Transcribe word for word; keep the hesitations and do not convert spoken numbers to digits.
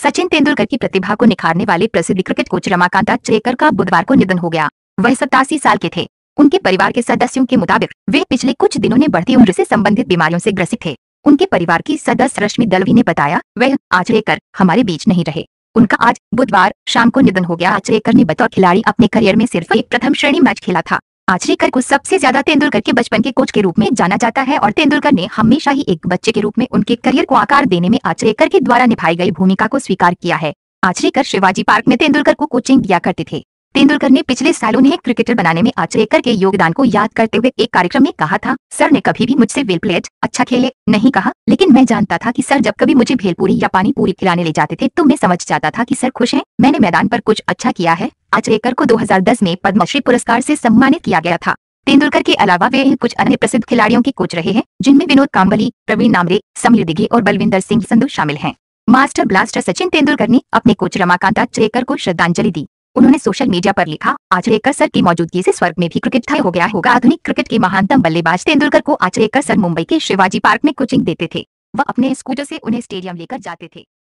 सचिन तेंदुलकर की प्रतिभा को निखारने वाले प्रसिद्ध क्रिकेट कोच रमाकांत achrekar का बुधवार को निधन हो गया। वह सतासी साल के थे। उनके परिवार के सदस्यों के मुताबिक वे पिछले कुछ दिनों में बढ़ती उम्र से संबंधित बीमारियों से ग्रसित थे। उनके परिवार की सदस्य रश्मि दलवी ने बताया, वह achrekar हमारे बीच नहीं रहे। उनका आज बुधवार शाम को निधन हो गया। achrekar ने बतौर खिलाड़ी अपने करियर में सिर्फ एक प्रथम श्रेणी मैच खेला था। achrekar को सबसे ज्यादा तेंदुलकर के बचपन के कोच के रूप में जाना जाता है और तेंदुलकर ने हमेशा ही एक बच्चे के रूप में उनके करियर को आकार देने में achrekar के द्वारा निभाई गई भूमिका को स्वीकार किया है। achrekar शिवाजी पार्क में तेंदुलकर को कोचिंग दिया करते थे। तेंदुलकर ने पिछले साल उन्हें क्रिकेटर बनाने में achrekar के योगदान को याद करते हुए एक कार्यक्रम में कहा था, सर ने कभी भी मुझसे वेल प्लेड, अच्छा खेले नहीं कहा, लेकिन मैं जानता था कि सर जब कभी मुझे भेलपूरी या पानी पूरी खिलाने ले जाते थे तो मैं समझ जाता था कि सर खुश हैं, मैंने मैदान पर कुछ अच्छा किया है। achrekar को दो हज़ार दस में पद्मश्री पुरस्कार से सम्मानित किया गया था। तेंदुलकर के अलावा वे कुछ अन्य प्रसिद्ध खिलाड़ियों के कोच रहे हैं, जिनमें विनोद कांबली, प्रवीण नामरे, समीर दिघे और बलविंदर सिंह संधू शामिल हैं। मास्टर ब्लास्टर सचिन तेंदुलकर ने अपने कोच रमाकांत achrekar को श्रद्धांजलि दी। उन्होंने सोशल मीडिया पर लिखा, achrekar सर की मौजूदगी से स्वर्ग में भी क्रिकेट ठाई हो गया होगा। आधुनिक क्रिकेट के महानतम बल्लेबाज तेंदुलकर को achrekar सर मुंबई के शिवाजी पार्क में कोचिंग देते थे। वह अपने स्कूटर से उन्हें स्टेडियम लेकर जाते थे।